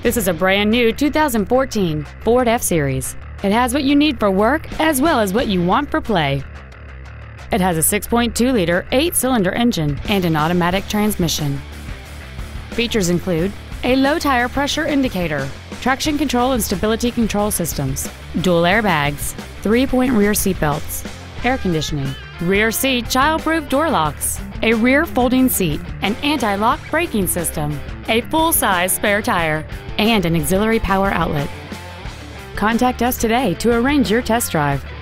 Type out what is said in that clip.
This is a brand new 2014 Ford F-Series. It has what you need for work as well as what you want for play. It has a 6.2-liter 8-cylinder engine and an automatic transmission. Features include a low tire pressure indicator, traction control and stability control systems, dual airbags, 3-point rear seat belts, air conditioning, rear seat child-proof door locks, a rear folding seat, an anti-lock braking system, a full-size spare tire, and an auxiliary power outlet. Contact us today to arrange your test drive.